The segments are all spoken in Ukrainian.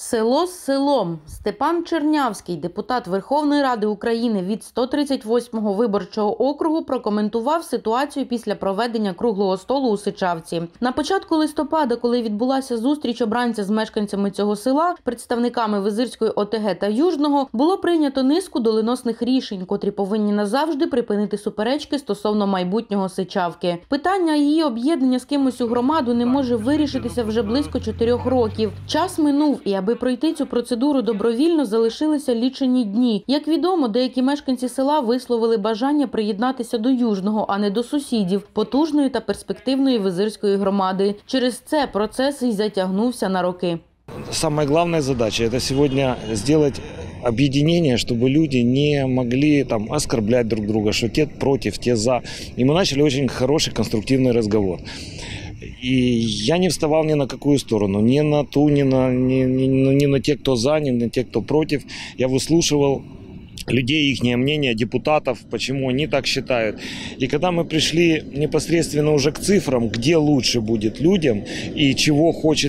Село з селом. Степан Чернявський, депутат Верховної Ради України від 138-го виборчого округу, прокоментував ситуацію після проведення круглого столу у Сичавці. На початку листопада, коли відбулася зустріч обранця з мешканцями цього села, представниками Визирської ОТГ та Южного, було прийнято низку доленосних рішень, котрі повинні назавжди припинити суперечки стосовно майбутнього Сичавки. Питання її об'єднання з кимось у громаду не може вирішитися вже близько 4 років. Час минув, і аби пройти цю процедуру добровільно, залишилися лічені дні. Як відомо, деякі мешканці села висловили бажання приєднатися до Южного, а не до сусідів, потужної та перспективної Визирської громади. Через це процес і затягнувся на роки. Самая главная задача – это сегодня сделать объединение, чтобы люди не могли оскорблять друг друга, что те против, те за. И мы начали очень хороший конструктивный разговор. И я не вставал ни на какую сторону, ни на ту, ни на те, кто за, ни на те, кто против. Я выслушивал людей, их мнение, депутатов, почему они так считают. И когда мы пришли непосредственно уже к цифрам, где лучше будет людям и чего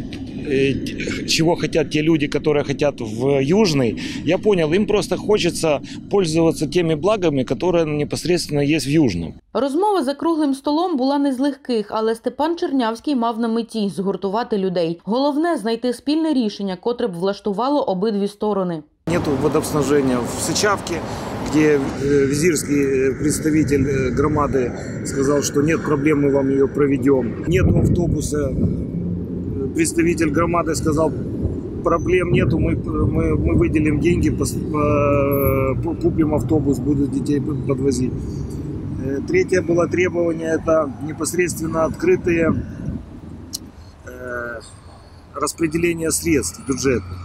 хотят те люди, которые хотят в Южный, я понял, им просто хочется пользоваться теми благами, которые непосредственно есть в Южном. Розмова за круглим столом була не з легких, але Степан Чернявський мав на меті згуртувати людей. Головне – знайти спільне рішення, котре б влаштувало обидві сторони. Нету водоснабжения в Сычавке, где визирский представитель громады сказал, что нет проблем, мы вам ее проведем. Нету автобуса, представитель громады сказал, проблем нету, мы выделим деньги, купим автобус, будут детей подвозить. Третье было требование, это непосредственно открытые распределение средств бюджетных.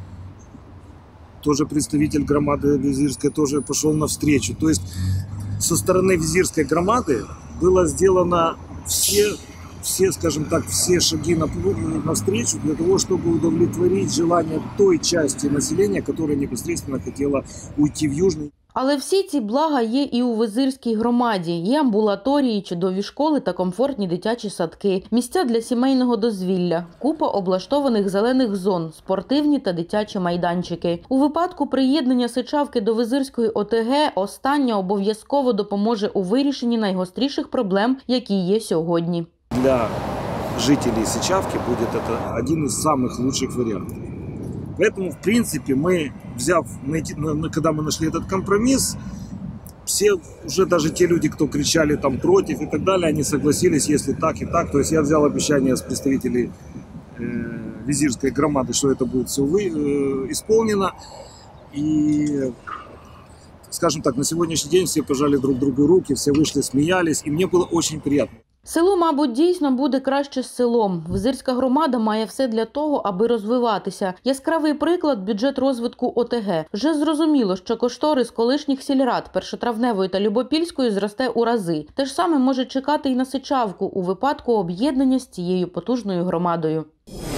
Тоже представитель громады Визирской тоже пошел навстречу. То есть со стороны Визирской громады было сделано все, скажем так, все шаги навстречу для того, чтобы удовлетворить желание той части населения, которая непосредственно хотела уйти в Южный. Але всі ці блага є і у Визирській громаді. Є амбулаторії, чудові школи та комфортні дитячі садки, місця для сімейного дозвілля, купа облаштованих зелених зон, спортивні та дитячі майданчики. У випадку приєднання Сичавки до Визирської ОТГ остання обов'язково допоможе у вирішенні найгостріших проблем, які є сьогодні. Для жителей Сичавки будет это один из самых лучших вариантов. Поэтому, в принципе, мы, когда мы нашли этот компромисс, все, уже даже те люди, кто кричали там против и так далее, они согласились, если так и так. То есть я взял обещание с представителей Визирской громады, что это будет все исполнено. И, скажем так, на сегодняшний день все пожали друг другу руки, все вышли, смеялись, и мне было очень приятно. Село, мабуть, дійсно буде краще з селом. Визирська громада має все для того, аби розвиватися. Яскравий приклад – бюджет розвитку ОТГ. Вже зрозуміло, що кошторис колишніх сільрад Першотравневої та Любопільської зросте у рази. Те ж саме може чекати і на Сичавку у випадку об'єднання з цією потужною громадою.